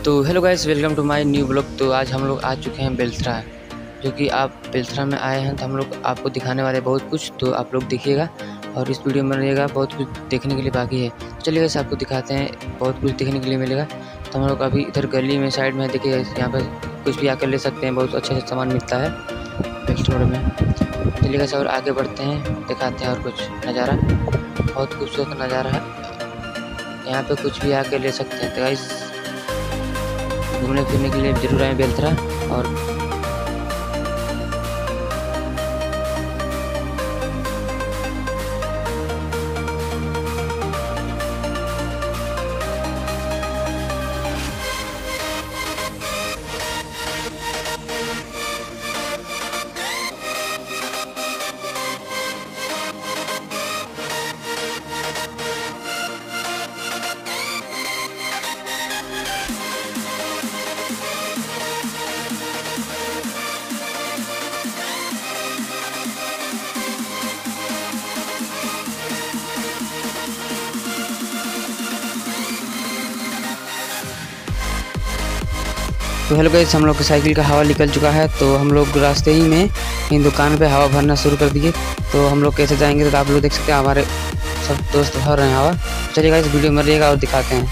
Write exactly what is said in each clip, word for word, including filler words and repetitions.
तो hello guys, welcome to my new blog. तो आज हम लोग आ चुके हैं बेलथरा, जो कि आप बेलथरा में आए हैं। तो हम लोग आपको दिखाने वाले बहुत कुछ, तो आप लोग देखिएगा और इस वीडियो में रहिएगा। बहुत कुछ देखने के लिए बाकी है। तो चलिए गाइस, आपको दिखाते हैं, बहुत कुछ देखने के लिए मिलेगा। तो हम लोग अभी इधर गली में साइड में देखिए, यहाँ पर कुछ भी आकर ले सकते हैं। बहुत अच्छे से सामान मिलता है बेलथरा रोड में। चलिए गाइस और आगे बढ़ते हैं, दिखाते हैं और कुछ नज़ारा। बहुत खूबसूरत नज़ारा है, यहाँ पे कुछ भी आके ले सकते हैं। तो गाइस घूमने फिरने के लिए जरूर आए बेलथरा। और तो हेलो गाइस, हम लोग की साइकिल का हवा निकल चुका है। तो हम लोग रास्ते ही में इन दुकान पे हवा भरना शुरू कर दिए। तो हम लोग कैसे जाएंगे तो आप लोग देख सकते हैं, हमारे सब दोस्त भर रहे हैं हवा। चलिए गाइस वीडियो में रहिएगा और दिखाते हैं।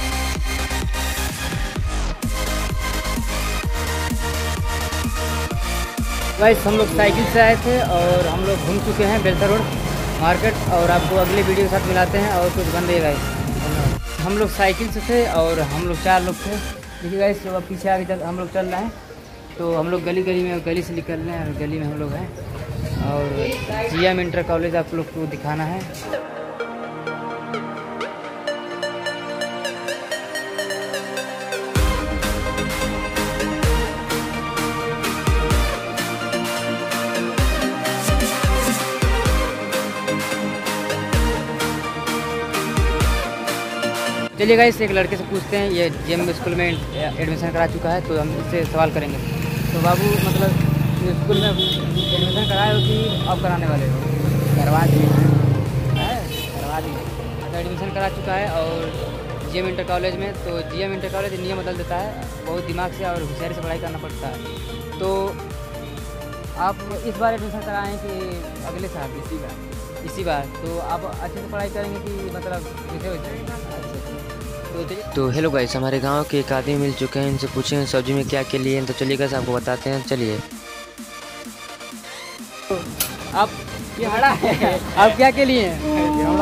गाइस हम लोग साइकिल से आए थे और हम लोग घूम चुके हैं बेलथरा रोड मार्केट, और आपको अगले वीडियो के साथ मिलाते हैं। और कुछ बन रही है गाइस, हम लोग साइकिल से थे और हम लोग चार लोग थे। देखिए गाइस, तो अब पीछे आगे चल हम लोग चल रहे हैं। तो हम लोग गली गली में गली से निकल रहे हैं और गली में हम लोग हैं। और जीएम इंटर कॉलेज आप लोग को दिखाना है। चलिए गाइस, एक लड़के से पूछते हैं, ये जीएम स्कूल में एडमिशन करा चुका है। तो हम इससे सवाल करेंगे। तो बाबू, मतलब स्कूल में एडमिशन कराए हो कि अब कराने वाले हो? करवा दिए है करवा दिए तो एडमिशन करा चुका है और जीएम इंटर कॉलेज में। तो जीएम इंटर कॉलेज नियम बदल देता है, बहुत दिमाग से और होशियारी से पढ़ाई करना पड़ता है। तो आप इस बार एडमिशन कराएँ कि अगले साल? इसी बार इसी बार। तो आप अच्छे से पढ़ाई करेंगे कि मतलब कैसे हो जाएगा? तो हेलो गाइस, हमारे गांव के एक आदमी मिल चुके हैं। इनसे पूछें सब्जी में क्या के लिए। तो चलिए गाइस आपको बताते हैं। चलिए तो आप ये हड़ा है, आप क्या के लिए हैं?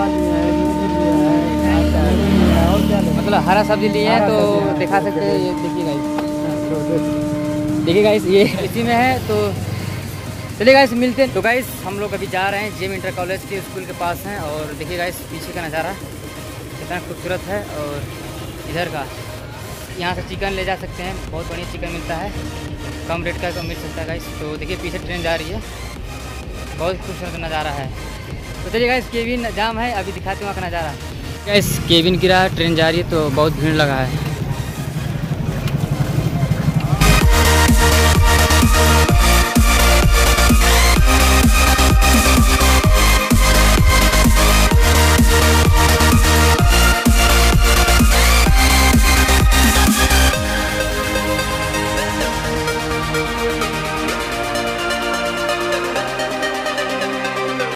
मतलब हरा सब्जी लिए हैं। तो दिखा सकते हैं, ये देखिए गाइस, देखिए गाइस ये इसी में है। तो चलिए गाइस मिलते हैं। तो गाइस हम लोग अभी जा रहे हैं जीएम इंटर कॉलेज के स्कूल के पास हैं। और देखिए गाइस पीछे का नज़ारा कितना खूबसूरत है। और इधर का, यहाँ से चिकन ले जा सकते हैं, बहुत बढ़िया चिकन मिलता है, कम रेट का मिल सकता है गाइस। तो देखिए पीछे ट्रेन जा रही है, बहुत खूबसूरत नज़ारा है। तो चलिए गाइस, केबिन जाम है, अभी दिखाते हैं वहाँ का नज़ारा। गाइस केबिन गिरा है, ट्रेन जा रही है, तो बहुत भीड़ लगा है।